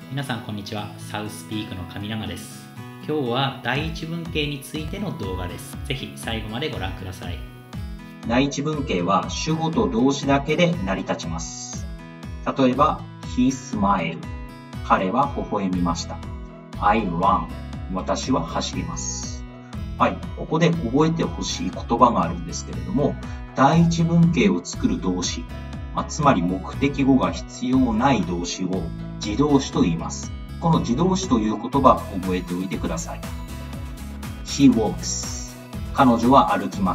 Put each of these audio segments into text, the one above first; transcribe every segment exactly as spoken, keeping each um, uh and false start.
皆さんこんにちは。サウスピークの上永です。今日は第一文型についての動画です。ぜひ最後までご覧ください。 第一文型は主語と動詞だけで成り立ちます。例えば、He smiled。彼は微笑みました。I run。私は走ります。はい。ここで覚えてほしい言葉があるんですけれども、第一文型を作る動詞、まあ、つまり目的語が必要ない動詞を自動詞と言います。この自動詞という言葉を覚えておいてください。She walks。彼女は歩きます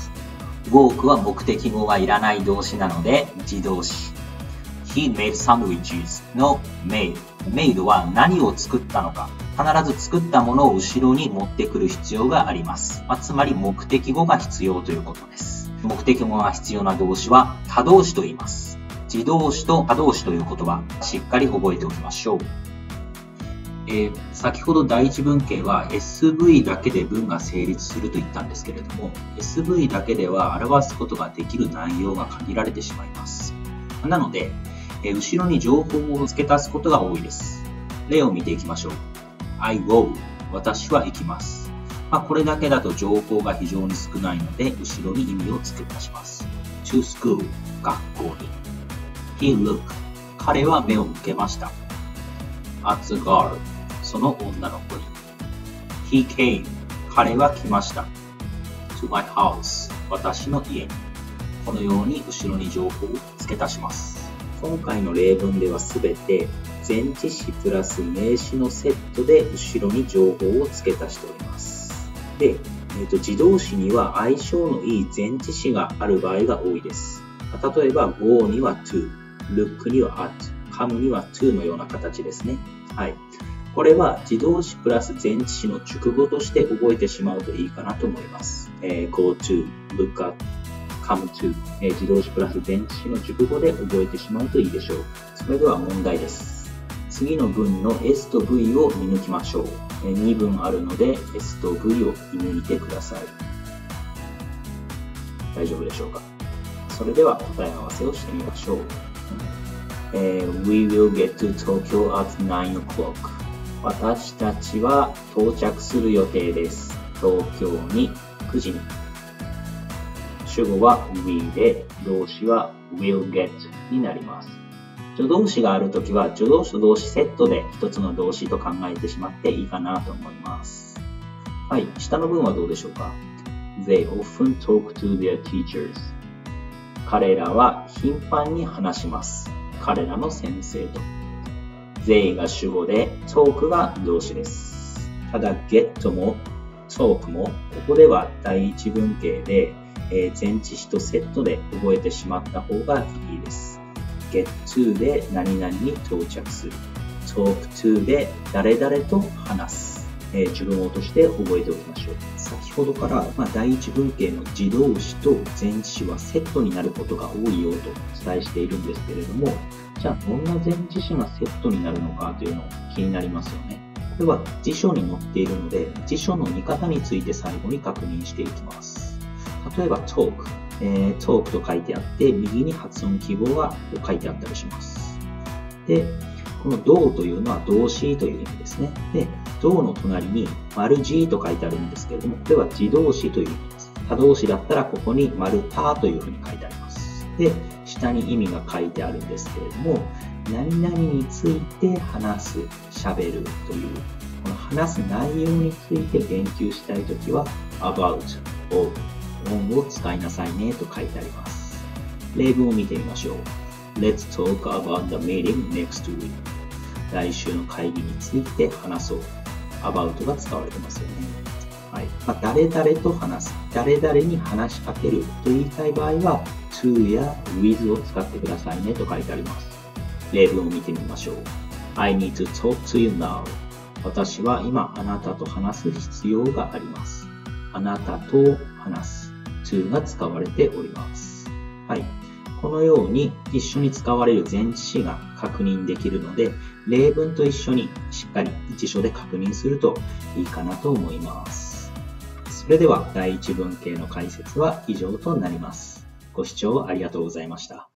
。walk は目的語がいらない動詞なので自動詞。He made sandwiches の made。made は何を作ったのか。必ず作ったものを後ろに持ってくる必要があります。まあ、つまり目的語が必要ということです。目的語が必要な動詞は他動詞と言います。自動詞と他動詞という言葉、しっかり覚えておきましょう。えー、先ほど第一文型は エスブイ だけで文が成立すると言ったんですけれども、エスブイ だけでは表すことができる内容が限られてしまいます。なので、えー、後ろに情報を付け足すことが多いです。例を見ていきましょう。I go。私は行きます。まあ、これだけだと情報が非常に少ないので、後ろに意味を付け足します。to school。学校に。He looked。彼は目を向けました。at the girl。その女の子に。He came。彼は来ました。to my house。私の家に。このように後ろに情報を付け足します。今回の例文ではすべて前置詞プラス名詞のセットで後ろに情報を付け足しております。で、えーと、自動詞には相性のいい前置詞がある場合が多いです。例えば go には to、look には at、come には to のような形ですね。はい。これは自動詞プラス前置詞の熟語として覚えてしまうといいかなと思います。えー、go to、look at、come to、えー、自動詞プラス前置詞の熟語で覚えてしまうといいでしょう。それでは問題です。次の文の S と V を見抜きましょう。えー、に文あるので S と V を見抜いてください。大丈夫でしょうか。それでは答え合わせをしてみましょう。えー、We will get to Tokyo at nine o'clock。私たちは到着する予定です。東京にくじに。主語は we で、動詞は will get になります。助動詞があるときは助動詞と動詞セットで一つの動詞と考えてしまっていいかなと思います。はい、下の文はどうでしょうか。They often talk to their teachers。彼らは頻繁に話します。彼らの先生と。They が主語で talk が動詞です。ただ get も talk もここでは第一文型で、えー、前置詞とセットで覚えてしまった方がいいです。get to で何々に到着する。talk to で誰々と話す。えー、熟語として覚えておきましょう。先ほどから、まあ、第一文型の自動詞と前置詞はセットになることが多いよとお伝えしているんですけれども、じゃあどんな前置詞がセットになるのかというの気になりますよね。これは辞書に載っているので、辞書の見方について最後に確認していきます。例えば talk。えー、talk と書いてあって、右に発音記号が書いてあったりします。で、この動というのは動詞という意味ですね。で、動の隣に丸 G と書いてあるんですけれども、これは自動詞という意味です。他動詞だったらここに丸たというふうに書いてあります。で、下に意味が書いてあるんですけれども、何々について話す、喋るという、この話す内容について言及したいときは about を音を使いなさいねと書いてあります。例文を見てみましょう。Let's talk about the meeting next week. 来週の会議について話そう。about が使われてますよね。はい。まあ、誰々と話す。誰々に話しかけると言いたい場合は to や with を使ってくださいねと書いてあります。例文を見てみましょう。I need to talk to you now. 私は今あなたと話す必要があります。あなたと話す。to が使われております。はい。このように一緒に使われる前置詞が確認できるので、例文と一緒にしっかり辞書で確認するといいかなと思います。それでは第一文型の解説は以上となります。ご視聴ありがとうございました。